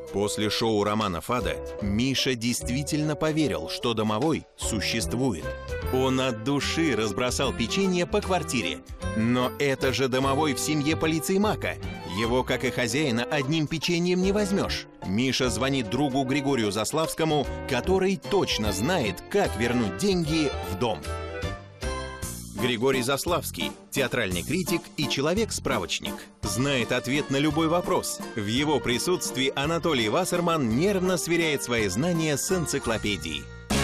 После шоу Романа Фада Миша действительно поверил, что домовой существует. Он от души разбросал печенье по квартире. Но это же домовой в семье полицеймака. Его, как и хозяина, одним печеньем не возьмешь. Миша звонит другу Григорию Заславскому, который точно знает, как вернуть деньги в дом. Григорий Заславский – театральный критик и человек-справочник. Знает ответ на любой вопрос. В его присутствии Анатолий Вассерман нервно сверяет свои знания с энциклопедией.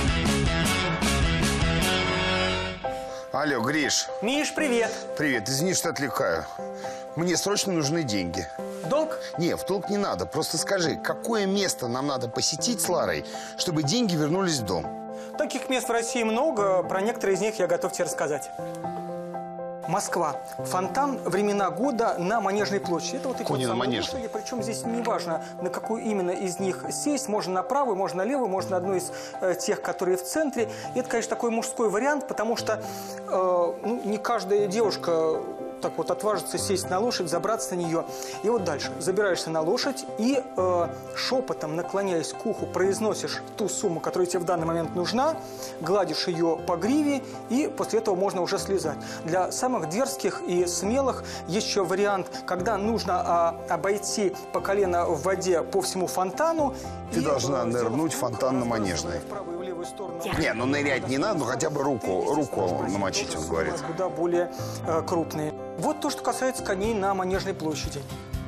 Алло, Гриш. Миш, привет. Привет, извини, что отвлекаю. Мне срочно нужны деньги. Долг? Не, в долг не надо. Просто скажи, какое место нам надо посетить с Ларой, чтобы деньги вернулись в дом? Таких мест в России много. Про некоторые из них я готов тебе рассказать. Москва. Фонтан «Времена года» на Манежной площади. Это вот эти Кони вот на самые Манежной. площади, причем здесь не важно, на какую именно из них сесть. Можно на правую, можно на левую, можно на одну из тех, которые в центре. И это, конечно, такой мужской вариант, потому что не каждая девушка так вот отважится сесть на лошадь, забраться на нее. И вот дальше. Забираешься на лошадь и шепотом, наклоняясь к уху, произносишь ту сумму, которая тебе в данный момент нужна, гладишь ее по гриве, и после этого можно уже слезать. Для самых дерзких и смелых есть еще вариант, когда нужно обойти по колено в воде по всему фонтану. Ты должна нырнуть в фонтан на Манежной. Не, ну нырять не надо, но хотя бы руку намочить, он говорит. Куда более крупные. Вот то, что касается коней на Манежной площади.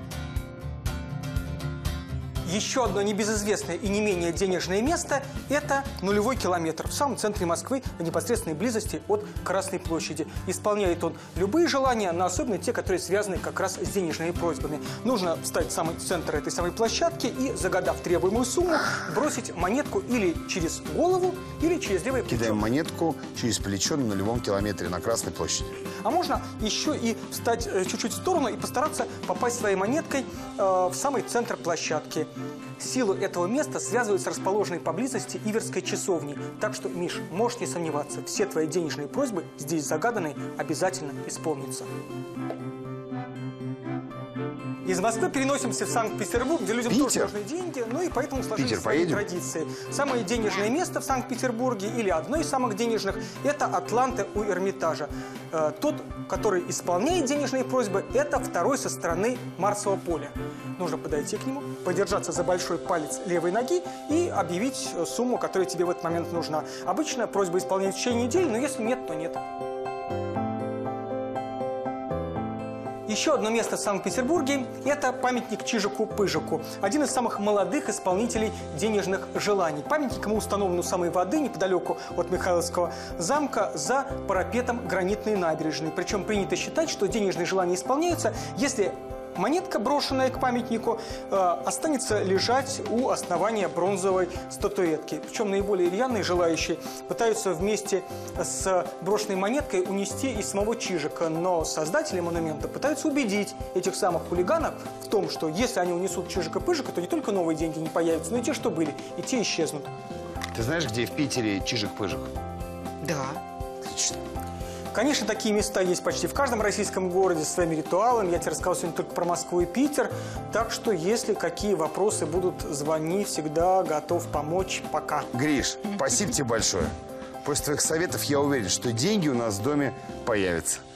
Еще одно небезызвестное и не менее денежное место – это нулевой километр в самом центре Москвы, в непосредственной близости от Красной площади. Исполняет он любые желания, но особенно те, которые связаны как раз с денежными просьбами. Нужно встать в самый центр этой самой площадки и, загадав требуемую сумму, бросить монетку или через голову, или через левое плечо. Кидаем монетку через плечо на нулевом километре на Красной площади. А можно еще и встать чуть-чуть в сторону и постараться попасть своей монеткой в самый центр площадки. Силу этого места связывают с расположенной поблизости Иверской часовней. Так что, Миш, можешь не сомневаться, все твои денежные просьбы, здесь загаданные, обязательно исполнятся. Из Москвы переносимся в Санкт-Петербург, где людям тоже нужны деньги, ну и поэтому сложились свои традиции. Самое денежное место в Санкт-Петербурге, или одно из самых денежных, это Атланта у Эрмитажа. Тот, который исполняет денежные просьбы, это второй со стороны Марсового поля. Нужно подойти к нему, подержаться за большой палец левой ноги и объявить сумму, которая тебе в этот момент нужна. Обычно просьба исполняет в течение недели, но если нет, то нет. Еще одно место в Санкт-Петербурге – это памятник Чижику-Пыжику. Один из самых молодых исполнителей денежных желаний. Памятник ему установлен у самой воды, неподалеку от Михайловского замка, за парапетом гранитной набережной. Причем принято считать, что денежные желания исполняются, если монетка, брошенная к памятнику, останется лежать у основания бронзовой статуэтки. Причем наиболее рьяные желающие пытаются вместе с брошенной монеткой унести и самого Чижика. Но создатели монумента пытаются убедить этих самых хулиганов в том, что если они унесут Чижика-Пыжика, то не только новые деньги не появятся, но и те, что были, и те исчезнут. Ты знаешь, где в Питере Чижик-Пыжик? Да. Отлично. Конечно, такие места есть почти в каждом российском городе с своими ритуалами. Я тебе рассказал сегодня только про Москву и Питер. Так что, если какие вопросы будут, звони, всегда готов помочь. Пока. Гриш, спасибо тебе большое. После твоих советов я уверен, что деньги у нас в доме появятся.